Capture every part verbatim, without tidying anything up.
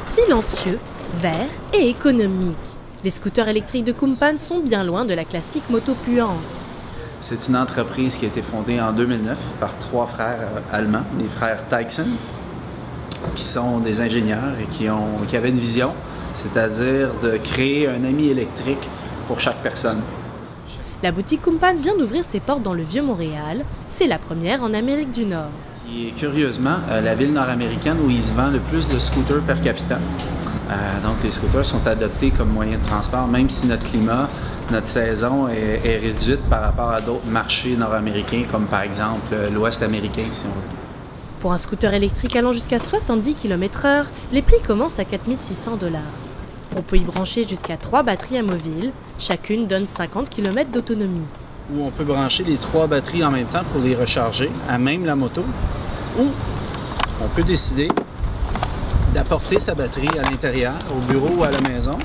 Silencieux, vert et économique. Les scooters électriques de Kumpan sont bien loin de la classique moto puante. C'est une entreprise qui a été fondée en deux mille neuf par trois frères allemands, les frères Teixen, qui sont des ingénieurs et qui, ont, qui avaient une vision, c'est-à-dire de créer un ami électrique pour chaque personne. La boutique Kumpan vient d'ouvrir ses portes dans le Vieux-Montréal. C'est la première en Amérique du Nord. Et curieusement, la ville nord-américaine où il se vend le plus de scooters per capita. Euh, donc les scooters sont adoptés comme moyen de transport, même si notre climat, notre saison est, est réduite par rapport à d'autres marchés nord-américains, comme par exemple l'Ouest américain, si on veut. Pour un scooter électrique allant jusqu'à soixante-dix kilomètres heure, les prix commencent à quatre mille six cents dollars. On peut y brancher jusqu'à trois batteries amovibles, chacune donne cinquante kilomètres d'autonomie. Où on peut brancher les trois batteries en même temps pour les recharger à même la moto, ou on peut décider d'apporter sa batterie à l'intérieur, au bureau ou à la maison.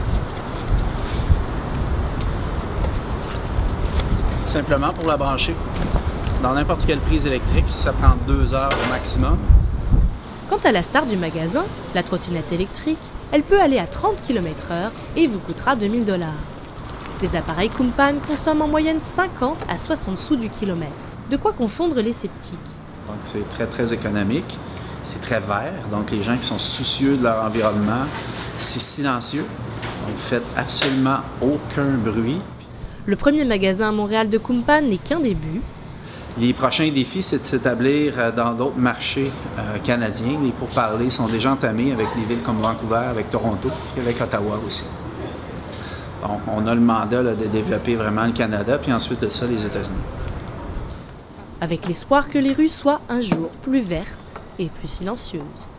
Simplement pour la brancher dans n'importe quelle prise électrique, ça prend deux heures au maximum. Quant à la star du magasin, la trottinette électrique, elle peut aller à trente kilomètres heure et vous coûtera deux mille dollars. Les appareils Kumpan consomment en moyenne cinquante à soixante sous du kilomètre. De quoi confondre les sceptiques. Donc c'est très très économique, c'est très vert, donc les gens qui sont soucieux de leur environnement, c'est silencieux, donc vous faites absolument aucun bruit. Le premier magasin à Montréal de Kumpan n'est qu'un début. Les prochains défis, c'est de s'établir dans d'autres marchés euh, canadiens. Les pourparlers sont déjà entamés avec des villes comme Vancouver, avec Toronto et avec Ottawa aussi. Donc, on a le mandat là, de développer vraiment le Canada, puis ensuite de ça, les États-Unis. Avec l'espoir que les rues soient un jour plus vertes et plus silencieuses.